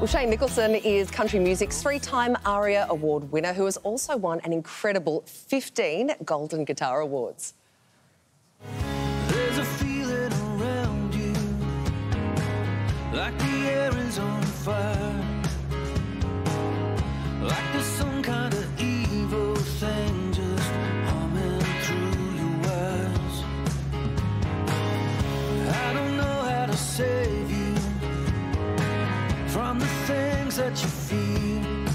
Well, Shane Nicholson is country music's three-time ARIA Award winner who has also won an incredible 15 Golden Guitar Awards. There's a feeling around you, like the air is on fire, like there's some kind of evil thing just humming through your eyes. I don't know how to save you from the things that you feel.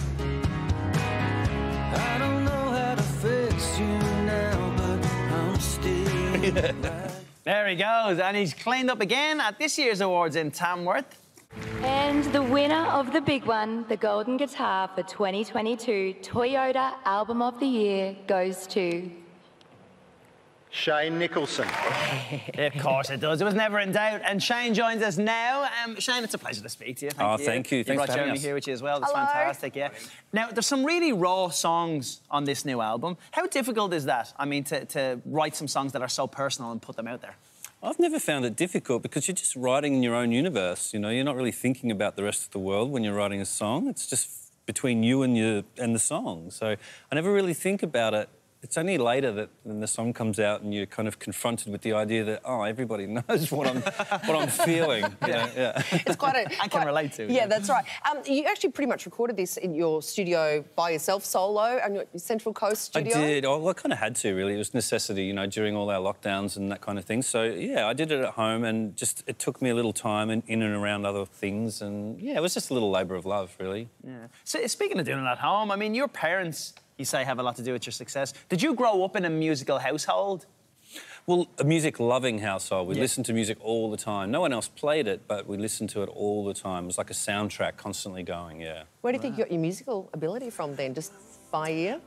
I don't know how to fix you now, but I'm still right. There he goes, and he's cleaned up again at this year's awards in Tamworth. And the winner of the big one, the Golden Guitar for 2022 Toyota Album of the Year, goes to Shane Nicholson. Of course it does. It was never in doubt. And Shane joins us now. Shane, it's a pleasure to speak to you. Thank you. Thanks for having Jeremy us. here with you as well. That's Hello. fantastic, yeah. Now, there's some really raw songs on this new album. How difficult is that? I mean, to write some songs that are so personal and put them out there? I've never found it difficult because you're just writing in your own universe, you know. You're not really thinking about the rest of the world when you're writing a song. It's just between you and the song. So I never really think about it. It's only later that when the song comes out and you're kind of confronted with the idea that, oh, everybody knows what I'm feeling. You know? Yeah. It's quite a... I can relate to it. Yeah, that's right. You actually pretty much recorded this in your studio by yourself, solo, and your Central Coast studio? I did. Oh, well, I kind of had to, really. It was necessity, you know, during all our lockdowns and that kind of thing. So, yeah, I did it at home and just it took me a little time in and around other things and, yeah, it was just a little labour of love, really. Yeah. So, speaking of doing it at home, I mean, your parents, you say, have a lot to do with your success. Did you grow up in a musical household? Well, a music-loving household. We listened to music all the time. No one else played it, but we listened to it all the time. It was like a soundtrack constantly going, yeah. Where do you think you got your musical ability from then? Just by ear?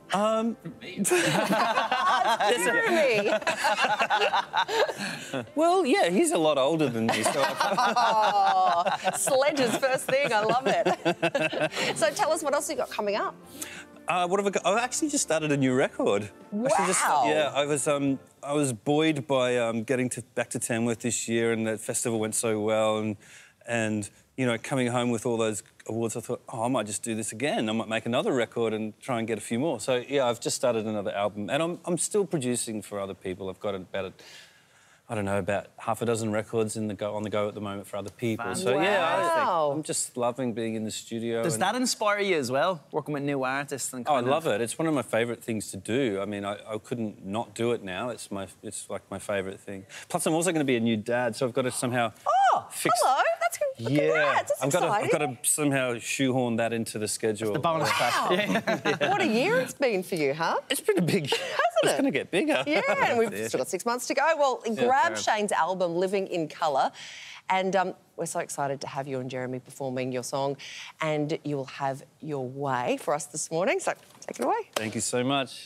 Jeremy! Well, yeah, he's a lot older than me, so... Oh, Sledge's first thing, I love it. So tell us what else you got coming up. What have I got? I've actually just started a new record. Wow! I was buoyed by getting back to Tamworth this year, and the festival went so well, and you know, coming home with all those awards, I thought, oh, I might just do this again. I might make another record and try and get a few more. So yeah, I've just started another album, and I'm still producing for other people. I've got about half a dozen records on the go at the moment for other people. Wow. So yeah, I'm just loving being in the studio. Does that inspire you as well, working with new artists? And I love it. It's one of my favourite things to do. I mean, I couldn't not do it now. It's like my favourite thing. Plus, I'm also going to be a new dad, so I've got to somehow fix... Hello, that's good. Congrats, that's exciting. I've got to somehow shoehorn that into the schedule. The bonus track. Yeah. What a year it's been for you, huh? It's been a big year. It's going to get bigger. Yeah, and we've still got 6 months to go. Well, grab Shane's album, Living in Colour, and we're so excited to have you and Jeremy performing your song, and you will have your way for us this morning, so take it away. Thank you so much.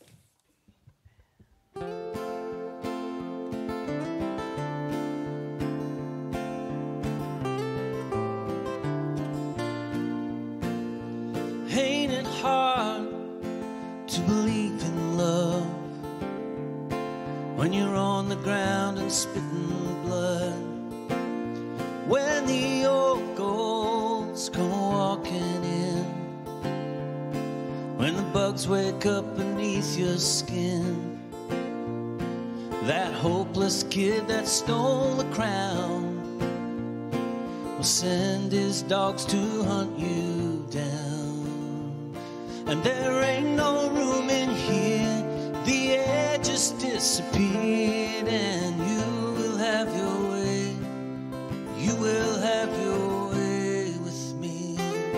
Ain't it hard to believe in love when you're on the ground and spitting blood, when the old goals come walking in, when the bugs wake up beneath your skin, that hopeless kid that stole the crown will send his dogs to hunt you down. And there ain't no room in here, the air just disappeared, and you will have your way, you will have your way with me.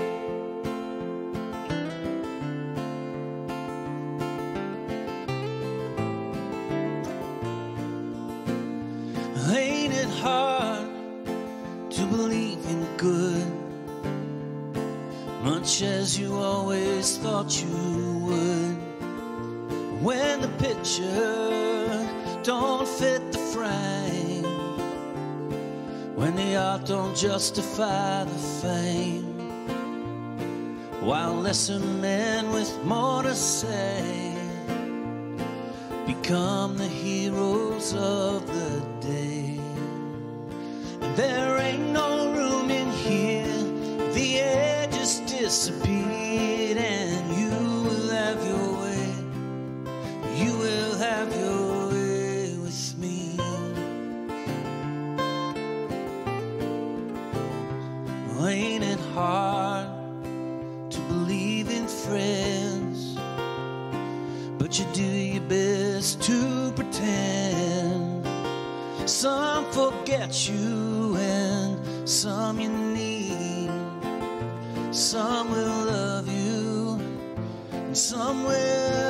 Ain't it hard to believe in good, much as you always thought you would, when the picture don't fit the frame, when the art don't justify the fame, while lesser men with more to say become the heroes of the day. And there ain't no room in here, the air disappeared, and you will have your way. You will have your way with me. Ain't it hard to believe in friends, but you do your best to pretend. Some forget you and some you need. Some will love you and some will